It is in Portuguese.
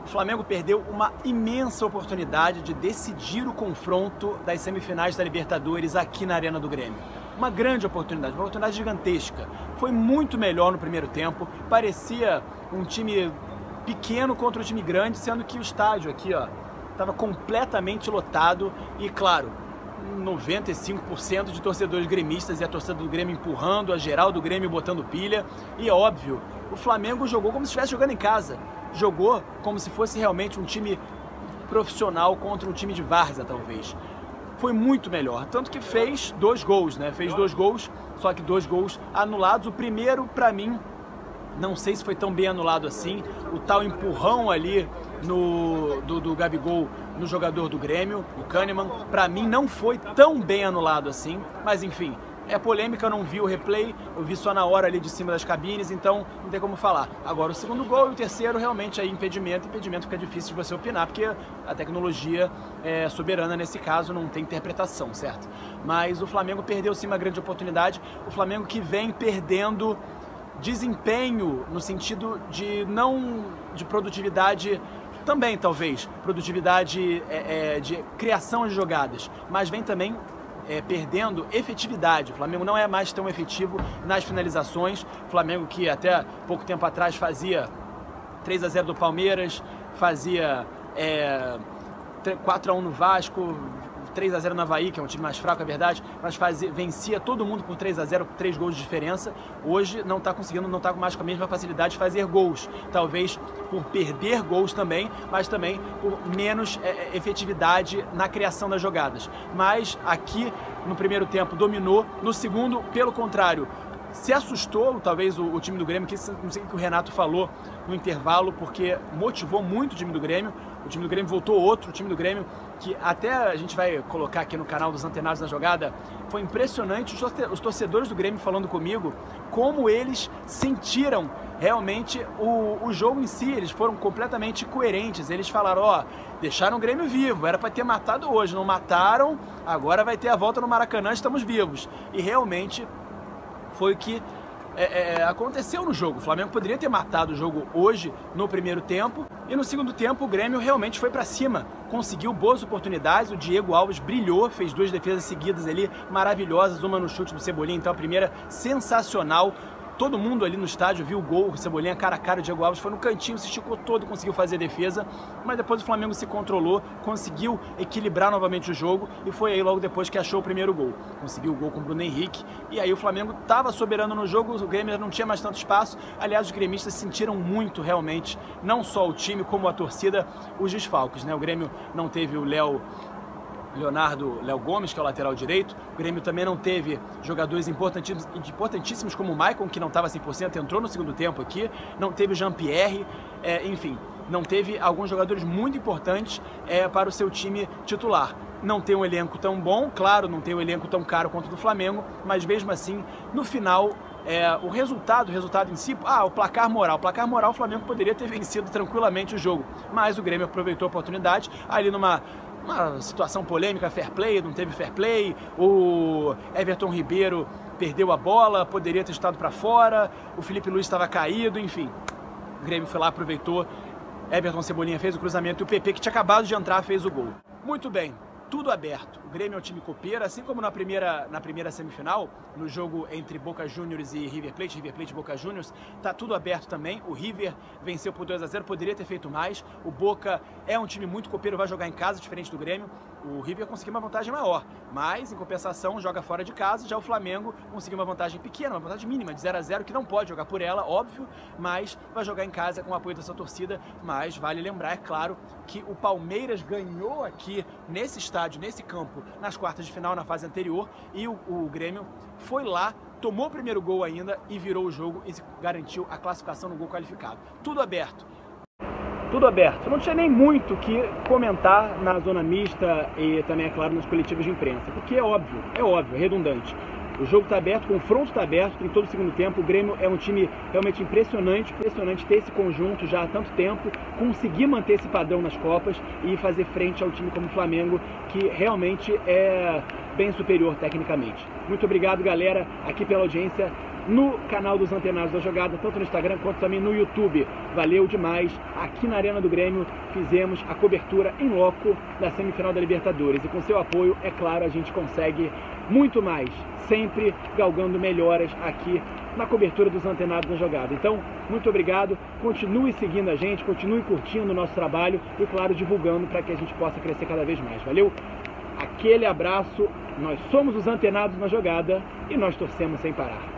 O Flamengo perdeu uma imensa oportunidade de decidir o confronto das semifinais da Libertadores aqui na Arena do Grêmio. Uma grande oportunidade, uma oportunidade gigantesca. Foi muito melhor no primeiro tempo, parecia um time pequeno contra um time grande, sendo que o estádio aqui, ó, estava completamente lotado e, claro, 95% de torcedores gremistas e a torcida do Grêmio empurrando, a geral do Grêmio botando pilha. E é óbvio, o Flamengo jogou como se estivesse jogando em casa. Jogou como se fosse realmente um time profissional contra um time de várzea, talvez. Foi muito melhor, tanto que fez 2 gols, né? Fez 2 gols, só que 2 gols anulados. O primeiro, pra mim, não sei se foi tão bem anulado assim. O tal empurrão ali do Gabigol no jogador do Grêmio, o Kahneman, pra mim não foi tão bem anulado assim, mas enfim, é polêmica, eu não vi o replay, eu vi só na hora ali de cima das cabines, então não tem como falar. Agora o segundo gol e o terceiro realmente aí impedimento fica difícil de você opinar, porque a tecnologia é soberana nesse caso, não tem interpretação, certo? Mas o Flamengo perdeu sim uma grande oportunidade, o Flamengo que vem perdendo desempenho no sentido de não de produtividade também, talvez, produtividade de criação de jogadas, mas vem também perdendo efetividade. O Flamengo não é mais tão efetivo nas finalizações. O Flamengo que até pouco tempo atrás fazia 3-0 do Palmeiras, fazia 4-1 no Vasco, 3-0 no Avaí, que é um time mais fraco, é verdade, mas vencia todo mundo por 3-0, 3 gols de diferença. Hoje não está conseguindo, não está mais com a mesma facilidade de fazer gols. Talvez por perder gols também, mas também por menos efetividade na criação das jogadas. Mas aqui, no primeiro tempo, dominou. No segundo, pelo contrário, se assustou, talvez, o time do Grêmio, que não sei o que o Renato falou no intervalo, porque motivou muito o time do Grêmio. O time do Grêmio voltou outro, o time do Grêmio, que até a gente vai colocar aqui no canal dos Antenados na Jogada, foi impressionante os torcedores do Grêmio falando comigo, como eles sentiram realmente o jogo em si. Eles foram completamente coerentes, eles falaram, ó, deixaram o Grêmio vivo, era para ter matado hoje, não mataram, agora vai ter a volta no Maracanã, estamos vivos. E realmente foi o que aconteceu no jogo. O Flamengo poderia ter matado o jogo hoje no primeiro tempo e no segundo tempo o Grêmio realmente foi para cima, conseguiu boas oportunidades. O Diego Alves brilhou, fez 2 defesas seguidas ali maravilhosas, uma no chute do Cebolinha, então a primeira sensacional. Todo mundo ali no estádio viu o gol, o Cebolinha cara a cara, o Diego Alves foi no cantinho, se esticou todo, conseguiu fazer defesa, mas depois o Flamengo se controlou, conseguiu equilibrar novamente o jogo e foi aí logo depois que achou o primeiro gol. Conseguiu o gol com o Bruno Henrique e aí o Flamengo estava soberano no jogo, o Grêmio não tinha mais tanto espaço. Aliás, os gremistas sentiram muito realmente, não só o time como a torcida, os desfalques, né? O Grêmio não teve o Léo Gomes, que é o lateral direito. O Grêmio também não teve jogadores importantíssimos como o Maicon, que não estava 100%, entrou no segundo tempo aqui. Não teve o Jean-Pierre, enfim, não teve alguns jogadores muito importantes para o seu time titular. Não tem um elenco tão bom, claro, não tem um elenco tão caro quanto o do Flamengo, mas mesmo assim, no final, o resultado em si, o placar moral, o Flamengo poderia ter vencido tranquilamente o jogo, mas o Grêmio aproveitou a oportunidade, ali numa situação polêmica, fair play, não teve fair play, o Everton Ribeiro perdeu a bola, poderia ter estado para fora, o Felipe Luiz estava caído, enfim, o Grêmio foi lá, aproveitou, Everton Cebolinha fez o cruzamento e o PP, que tinha acabado de entrar, fez o gol. Muito bem. Tudo aberto. O Grêmio é um time copeiro, assim como na primeira semifinal, no jogo entre Boca Juniors e River Plate e Boca Juniors, tá tudo aberto também. O River venceu por 2-0, poderia ter feito mais. O Boca é um time muito copeiro, vai jogar em casa, diferente do Grêmio. O River conseguiu uma vantagem maior, mas em compensação joga fora de casa. Já o Flamengo conseguiu uma vantagem pequena, uma vantagem mínima de 0-0, que não pode jogar por ela, óbvio, mas vai jogar em casa com o apoio da sua torcida. Mas vale lembrar, é claro, que o Palmeiras ganhou aqui nesse estádio, nesse campo, nas quartas de final, na fase anterior, e o Grêmio foi lá, tomou o primeiro gol ainda e virou o jogo e garantiu a classificação no gol qualificado. Tudo aberto. Tudo aberto. Não tinha nem muito o que comentar na zona mista e também, é claro, nos coletivos de imprensa, porque é óbvio, é redundante. O jogo está aberto, o confronto está aberto em todo o segundo tempo. O Grêmio é um time realmente impressionante ter esse conjunto já há tanto tempo, conseguir manter esse padrão nas Copas e fazer frente ao time como o Flamengo, que realmente é bem superior tecnicamente. Muito obrigado, galera, aqui pela audiência. no canal dos Antenados da Jogada, tanto no Instagram quanto também no YouTube. Valeu demais. Aqui na Arena do Grêmio fizemos a cobertura em loco da semifinal da Libertadores. E com seu apoio, é claro, a gente consegue muito mais, sempre galgando melhoras aqui na cobertura dos Antenados da Jogada. Então, muito obrigado. Continue seguindo a gente, continue curtindo o nosso trabalho e, claro, divulgando para que a gente possa crescer cada vez mais. Valeu? Aquele abraço. Nós somos os Antenados na Jogada e nós torcemos sem parar.